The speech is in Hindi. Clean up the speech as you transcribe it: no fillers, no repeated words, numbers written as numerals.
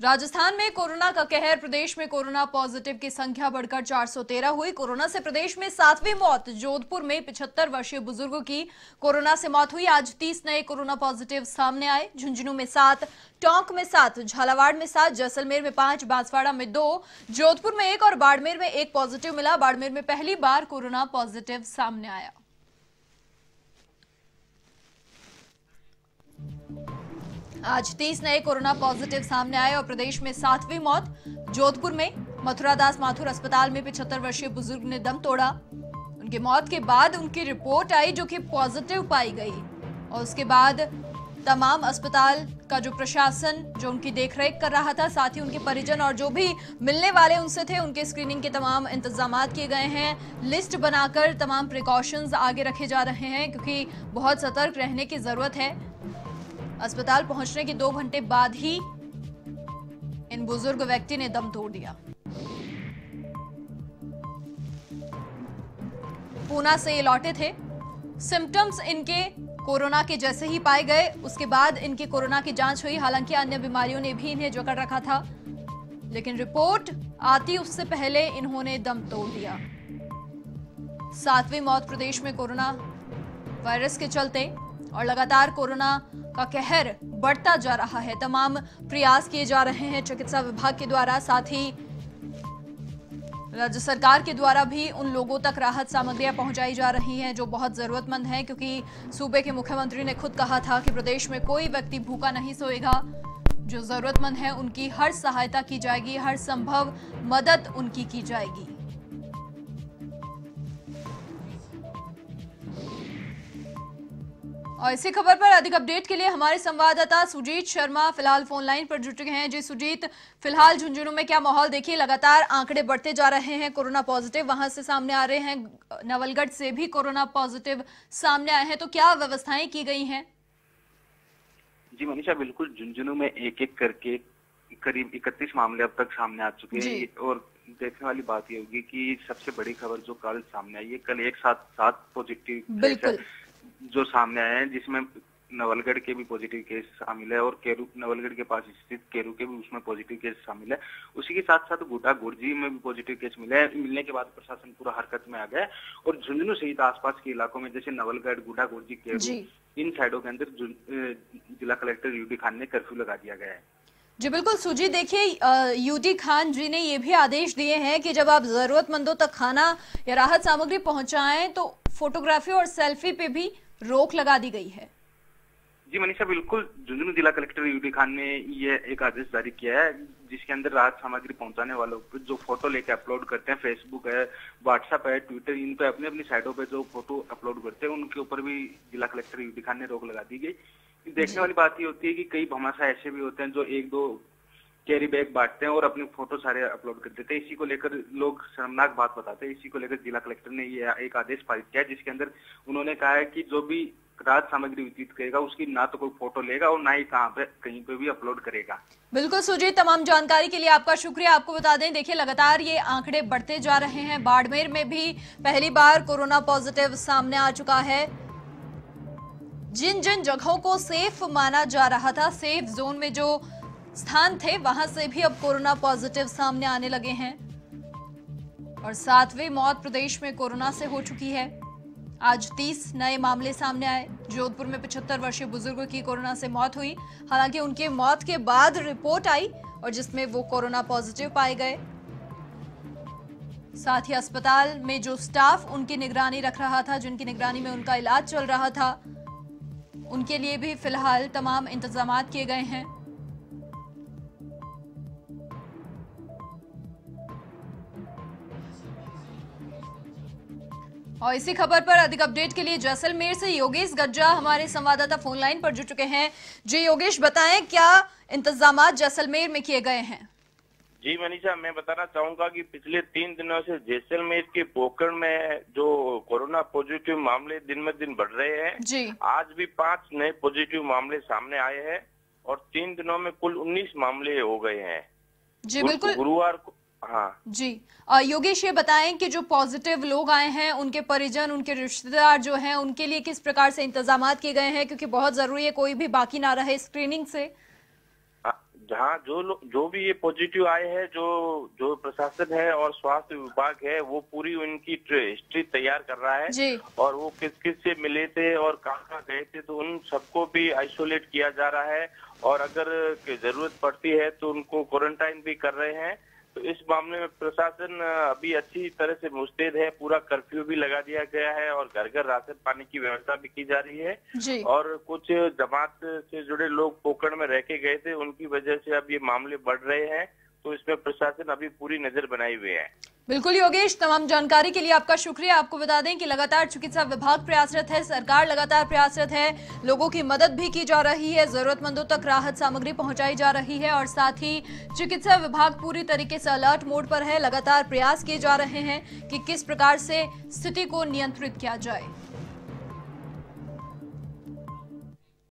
राजस्थान में कोरोना का कहर। प्रदेश में कोरोना पॉजिटिव की संख्या बढ़कर 413 हुई। कोरोना से प्रदेश में 7वीं मौत। जोधपुर में 75 वर्षीय बुजुर्गों की कोरोना से मौत हुई। आज 30 नए कोरोना पॉजिटिव सामने आए। झुंझुनू में 7, टोंक में 7, झालावाड़ में 7, जैसलमेर में 5, बांसवाड़ा में 2, जोधपुर में 1 और बाड़मेर में 1 पॉजिटिव मिला। बाड़मेर में पहली बार कोरोना पॉजिटिव सामने आया। आज 30 नए कोरोना पॉजिटिव सामने आए और प्रदेश में 7वीं मौत। जोधपुर में मथुरादास माथुर अस्पताल में 75 वर्षीय बुजुर्ग ने दम तोड़ा। उनकी मौत के बाद उनकी रिपोर्ट आई जो कि पॉजिटिव पाई गई और उसके बाद तमाम अस्पताल का जो प्रशासन जो उनकी देखरेख कर रहा था, साथ ही उनके परिजन और जो भी मिलने वाले उनसे थे, उनके स्क्रीनिंग के तमाम इंतजाम किए गए हैं। लिस्ट बनाकर तमाम प्रिकॉशंस आगे रखे जा रहे हैं क्योंकि बहुत सतर्क रहने की जरूरत है। अस्पताल पहुंचने के 2 घंटे बाद ही इन बुजुर्ग व्यक्ति ने दम तोड़ दिया। पूना से ये लौटे थे। सिम्टम्स इनके कोरोना के जैसे ही पाए गए। उसके बाद इनकी कोरोना की जांच हुई। हालांकि अन्य बीमारियों ने भी इन्हें जकड़ रखा था, लेकिन रिपोर्ट आती उससे पहले इन्होंने दम तोड़ दिया। 7वीं मौत प्रदेश में कोरोना वायरस के चलते और लगातार कोरोना का कहर बढ़ता जा रहा है। तमाम प्रयास किए जा रहे हैं चिकित्सा विभाग के द्वारा, साथ ही राज्य सरकार के द्वारा भी उन लोगों तक राहत सामग्रियां पहुंचाई जा रही हैं जो बहुत जरूरतमंद हैं, क्योंकि सूबे के मुख्यमंत्री ने खुद कहा था कि प्रदेश में कोई व्यक्ति भूखा नहीं सोएगा। जो जरूरतमंद है उनकी हर सहायता की जाएगी, हर संभव मदद उनकी की जाएगी। और इसी खबर पर अधिक अपडेट के लिए हमारे संवाददाता सुजीत शर्मा फिलहाल फोन लाइन पर जुड़ चुके हैं। जी सुजीत, फिलहाल झुंझुनू में क्या माहौल? देखिए लगातार आंकड़े बढ़ते जा रहे हैं कोरोना पॉजिटिव, वहां से सामने आ रहे हैं, नवलगढ़ से भी कोरोना पॉजिटिव सामने आए हैं, तो क्या व्यवस्थाएं की गई हैं? जी मनीषा, बिल्कुल झुंझुनू में एक एक करके करीब 31 मामले अब तक सामने आ चुके हैं। और देखने वाली बात ये होगी कि सबसे बड़ी खबर जो कल सामने आई है, कल एक साथ 7 पॉजिटिव जो सामने आए हैं, जिसमें नवलगढ़ के भी पॉजिटिव केस शामिल है और केरू नवलगढ़ के पास स्थित केरू के भी उसमें पॉजिटिव केस शामिल है। उसी के साथ साथ गुडा गुड़जी में भी पॉजिटिव केस मिलने के बाद प्रशासन पूरा हरकत में आ गया और झुंझुनू सहित आसपास के इलाकों में जैसे नवलगढ़, गुडा गुड़जी, केरू, इन साइडों के अंदर जिला कलेक्टर यूडी खान ने कर्फ्यू लगा दिया गया है। जी बिल्कुल सुजीत, देखिए यूडी खान जी ने ये भी आदेश दिए हैं कि जब आप जरूरतमंदों तक खाना या राहत सामग्री पहुंचाएं तो फोटोग्राफी और सेल्फी पे भी रोक लगा दी गई है। जी मनीषा, बिल्कुल झुंझुनू जिला कलेक्टर यूडी खान ने ये एक आदेश जारी किया है, जिसके अंदर राहत सामग्री पहुंचाने वालों पर जो फोटो लेके अपलोड करते हैं, फेसबुक है, व्हाट्सएप है, ट्विटर, इन पे अपनी अपनी साइटों पे जो फोटो अपलोड करते हैं उनके ऊपर भी जिला कलेक्टर यूडी खान ने रोक लगा दी गई। देखने वाली बात ये होती है कि कई भमाशा ऐसे भी होते हैं जो 1-2 कैरी बैग बांटते हैं और अपने फोटो सारे अपलोड कर देते हैं। इसी को लेकर लोग शर्मनाक बात बताते हैं। इसी को लेकर जिला कलेक्टर ने ये एक आदेश पारित किया है, जिसके अंदर उन्होंने कहा है कि जो भी राहत सामग्री वितरित करेगा उसकी ना तो कोई फोटो लेगा और ना ही कहीं पे भी अपलोड करेगा। बिल्कुल सुजीत, तमाम जानकारी के लिए आपका शुक्रिया। आपको बता दें, देखिए लगातार ये आंकड़े बढ़ते जा रहे हैं। बाड़मेर में भी पहली बार कोरोना पॉजिटिव सामने आ चुका है। जिन जिन जगहों को सेफ माना जा रहा था, सेफ जोन में जो स्थान थे, वहां से भी अब कोरोना पॉजिटिव सामने आने लगे हैं और 7वीं मौत प्रदेश में कोरोना से हो चुकी है। आज 30 नए मामले सामने आए। जोधपुर में 75 वर्षीय बुजुर्ग की कोरोना से मौत हुई। हालांकि उनके मौत के बाद रिपोर्ट आई और जिसमें वो कोरोना पॉजिटिव पाए गए। साथ ही अस्पताल में जो स्टाफ उनकी निगरानी रख रहा था, जिनकी निगरानी में उनका इलाज चल रहा था, उनके लिए भी फिलहाल तमाम इंतजाम किए गए हैं। और इसी खबर पर अधिक अपडेट के लिए जैसलमेर से योगेश गज्जा हमारे संवाददाता फोन लाइन पर जुड़ चुके हैं। जी योगेश, बताएं क्या इंतजाम जैसलमेर में किए गए हैं? जी मनीषा, मैं बताना चाहूंगा कि पिछले 3 दिनों से जैसलमेर के पोखरण में जो कोरोना पॉजिटिव मामले दिन में दिन बढ़ रहे हैं जी। आज भी 5 नए पॉजिटिव मामले सामने आए हैं और 3 दिनों में कुल 19 मामले हो गए हैं। जी बिल्कुल, गुरुवार को हाँ जी। योगेश, ये बताएं कि जो पॉजिटिव लोग आए हैं उनके परिजन, उनके रिश्तेदार जो हैं, उनके लिए किस प्रकार से इंतजाम किए गए हैं, क्योंकि बहुत जरूरी है कोई भी बाकी ना रहे स्क्रीनिंग से। जहाँ जो भी ये पॉजिटिव आए हैं, जो प्रशासन है और स्वास्थ्य विभाग है वो पूरी उनकी हिस्ट्री तैयार कर रहा है जी। और वो किस किस से मिले थे और कहाँ गए थे, तो उन सबको भी आइसोलेट किया जा रहा है और अगर जरूरत पड़ती है तो उनको क्वारंटाइन भी कर रहे हैं। तो इस मामले में प्रशासन अभी अच्छी तरह से मुस्तैद है, पूरा कर्फ्यू भी लगा दिया गया है और घर घर राशन पानी की व्यवस्था भी की जा रही है जी। और कुछ जमात से जुड़े लोग पोखरण में रह के गए थे, उनकी वजह से अब ये मामले बढ़ रहे हैं, तो इसमें प्रशासन अभी पूरी नजर बनाए हुए है। बिल्कुल योगेश, तमाम जानकारी के लिए आपका शुक्रिया। आपको बता दें कि लगातार चिकित्सा विभाग प्रयासरत है, सरकार लगातार प्रयासरत है, लोगों की मदद भी की जा रही है, जरूरतमंदों तक राहत सामग्री पहुंचाई जा रही है और साथ ही चिकित्सा विभाग पूरी तरीके से अलर्ट मोड पर है। लगातार प्रयास किए जा रहे हैं कि किस प्रकार से स्थिति को नियंत्रित किया जाए।